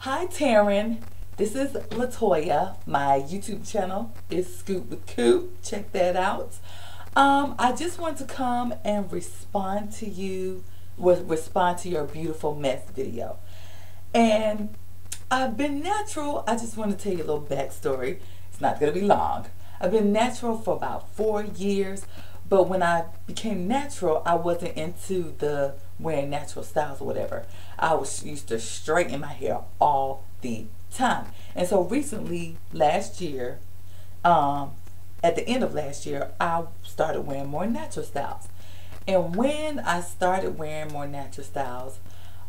Hi Taryn, this is Latoya. My YouTube channel is Scoop with Coop. Check that out. I just want to come and respond to your beautiful mess video. And I've been natural. I just want to tell you a little backstory. It's not going to be long. I've been natural for about 4 years, but when I became natural, I wasn't into the wearing natural styles or whatever. I used to straighten my hair all the time. And so recently, last year, at the end of last year, I started wearing more natural styles. And when I started wearing more natural styles,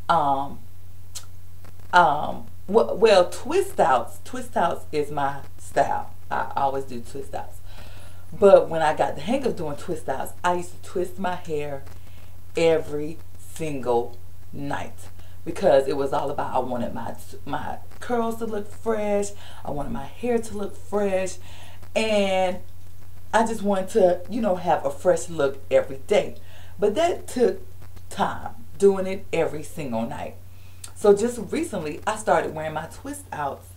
well, twist outs is my style. I always do twist outs. But when I got the hang of doing twist outs, I used to twist my hair every single night because it was all about, I wanted my curls to look fresh, I wanted my hair to look fresh, and I just wanted to, have a fresh look every day. But that took time, doing it every single night. So just recently, I started wearing my twist outs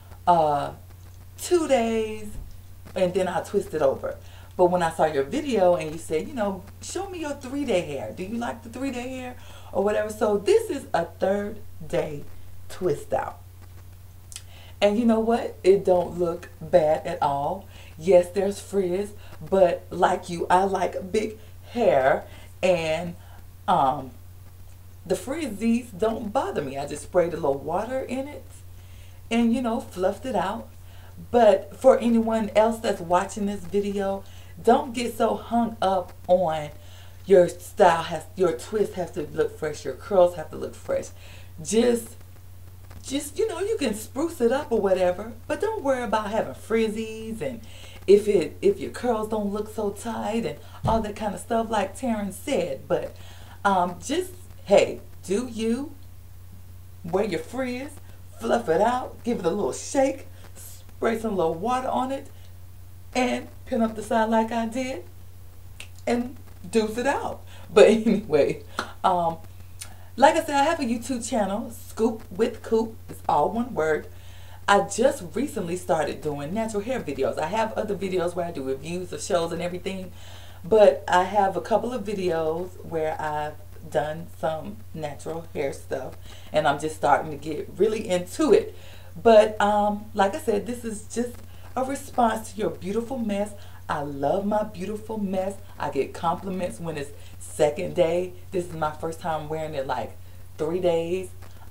2 days, and then I twist it over. But when I saw your video and you said, show me your 3-day hair. Do you like the 3-day hair or whatever? So this is a 3rd day twist out. And you know what? It don't look bad at all. Yes, there's frizz, but like you, I like big hair, and the frizzies don't bother me. I just sprayed a little water in it and, fluffed it out. But for anyone else that's watching this video, don't get so hung up on your style your twist has to look fresh, your curls have to look fresh. Just you can spruce it up or whatever, but don't worry about having frizzies and if your curls don't look so tight and all that kind of stuff like Taryn said. But just, hey, do you wear your frizz, fluff it out, give it a little shake, spray some little water on it, and pin up the side like I did, and deuce it out. But anyway, like I said, I have a YouTube channel, Scoop with Coop. It's all one word. I just recently started doing natural hair videos. I have other videos where I do reviews of shows and everything, but I have a couple of videos where I've done some natural hair stuff, and I'm just starting to get really into it. But like I said, this is just a response to your beautiful mess. I love my beautiful mess. I get compliments when it's 2nd day. This is my first time wearing it like 3 days.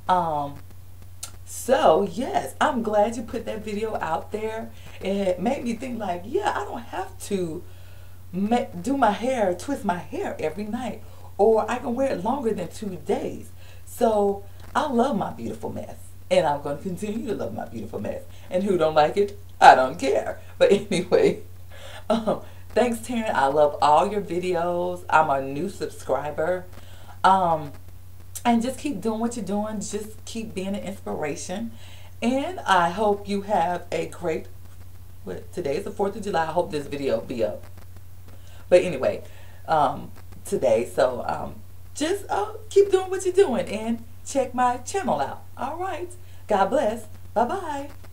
So yes, I'm glad you put that video out there. It made me think like, yeah, I don't have to do my hair, twist my hair every night, or I can wear it longer than 2 days. So I love my beautiful mess, and I'm going to continue to love my beautiful mess. And who don't like it, I don't care. But anyway, thanks Taryn. I love all your videos. I'm a new subscriber. And just keep doing what you're doing. Just keep being an inspiration. And I hope you have a great, today is the 4th of July. I hope this video will be up. But anyway, today. So just keep doing what you're doing and check my channel out. All right. God bless. Bye-bye.